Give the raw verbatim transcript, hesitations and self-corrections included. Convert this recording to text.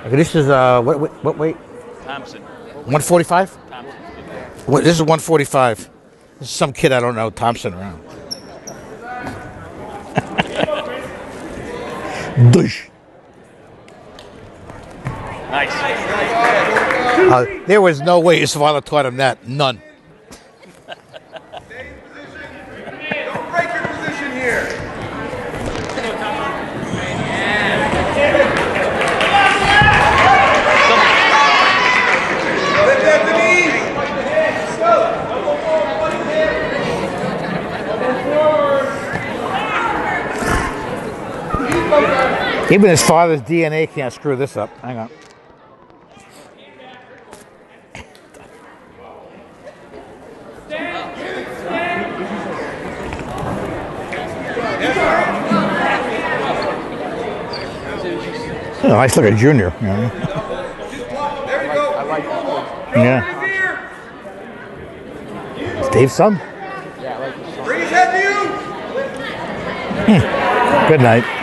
Okay, this is uh, what what, what weight? Thompson. one forty-five. Thompson. What, this is one forty-five. This is some kid I don't know, Thompson around. Dush. Nice. Uh, there was no way his father taught him that. None. Don't break your position here. Lift at the knees. Even his father's D N A can't screw this up. Hang on. Oh, nice looking junior. You know? There you go. Yeah. Steve's son? Bring his head to you. Good night.